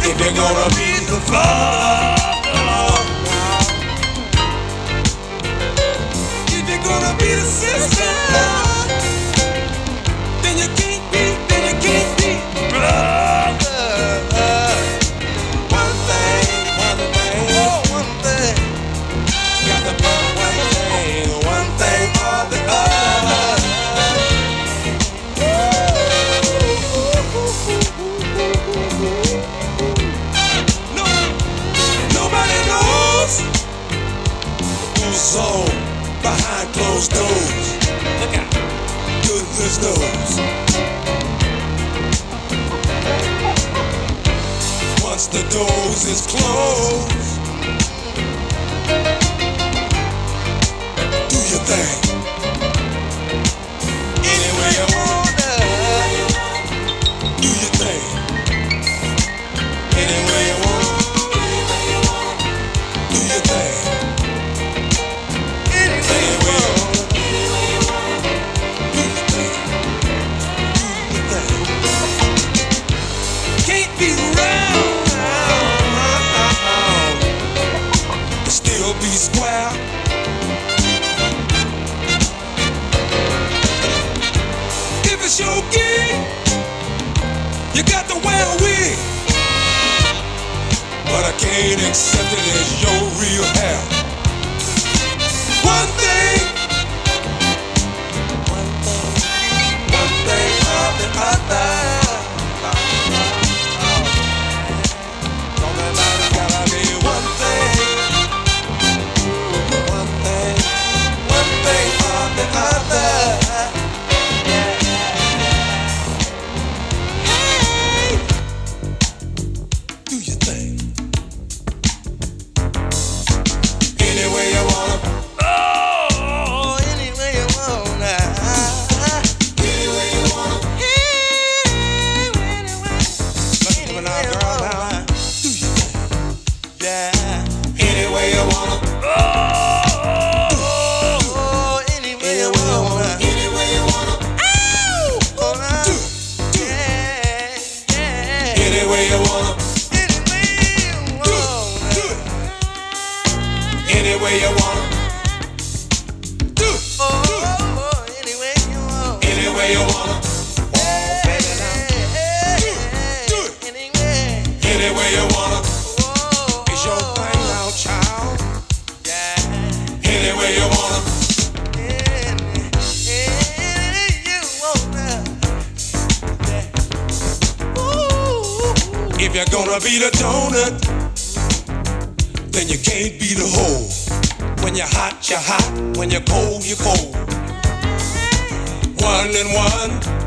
If you're gonna be the father, if you're gonna be the sister, then you can't be brother. One thing, got to be one thing or the other. Nobody knows who's on behind closed doors. Look out, goodness knows. Once the doors is closed, do your thing any way you wanna. Do your thing any way you wanna. Do your thing any way you wanna. Do your thing. Do your thing. Can't be round, still be square. If it's your gig, you got to wear a wig, but I can't accept it as your real hair. One thing or the other. Somebody's gotta be one thing or the other. Do your thing any way you wanna. Oh, any way you wanna. Any way you wanna. Listen to me now, girl. Now. Do your thing. Yeah. Any way you wanna. Oh, any way you wanna. Any way you wanna. Do. Yeah. Any way you wanna. Any way you wanna. Do it. Any way you wanna. Any way you wanna. Oh, baby, now. Do it. Any way you wanna. It's your thing now, child. Yeah. Any way you wanna. If you're gonna be the donut, then you can't be the hole. When you're hot, you're hot. When you're cold, you're cold. 1 and 1